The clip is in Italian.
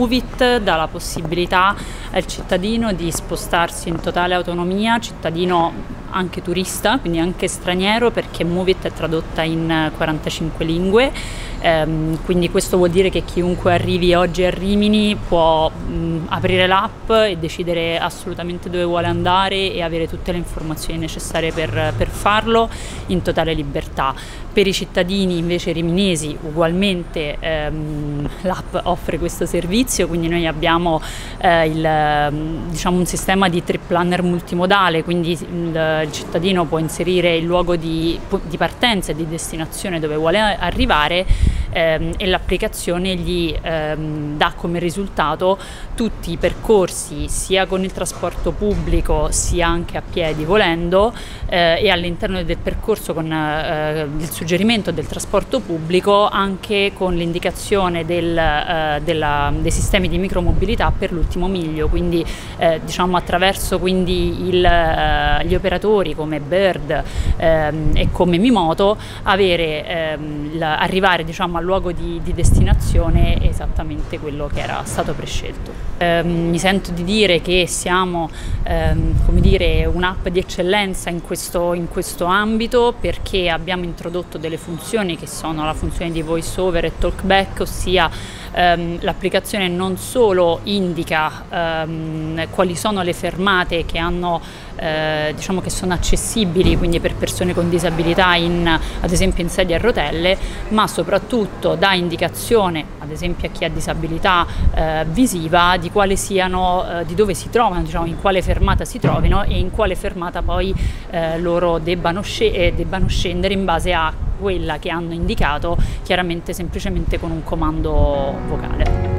Movit dà la possibilità al cittadino di spostarsi in totale autonomia, cittadino anche turista, quindi anche straniero, perché Movit è tradotta in 45 lingue, quindi questo vuol dire che chiunque arrivi oggi a Rimini può aprire l'app e decidere assolutamente dove vuole andare e avere tutte le informazioni necessarie per farlo in totale libertà. Per i cittadini invece riminesi ugualmente l'app offre questo servizio, quindi noi abbiamo diciamo un sistema di trip planner multimodale, quindi il cittadino può inserire il luogo di partenza e di destinazione dove vuole arrivare e l'applicazione gli dà come risultato tutti i percorsi sia con il trasporto pubblico sia anche a piedi volendo, e all'interno del percorso con il suggerimento del trasporto pubblico anche con l'indicazione dei sistemi di micromobilità per l'ultimo miglio, quindi diciamo attraverso quindi gli operatori come Bird e come Mimoto arrivare diciamo al luogo di destinazione esattamente quello che era stato prescelto. Mi sento di dire che siamo come dire un'app di eccellenza in questo ambito, perché abbiamo introdotto delle funzioni che sono la funzione di voice over e talkback, ossia l'applicazione non solo indica quali sono le fermate che hanno diciamo che sono accessibili quindi per persone con disabilità ad esempio in sedia a rotelle, ma soprattutto dà indicazione ad esempio a chi ha disabilità visiva di quale siano, di dove si trovano, diciamo in quale fermata si trovino e in quale fermata poi loro debbano scendere in base a quella che hanno indicato, chiaramente semplicemente con un comando vocale.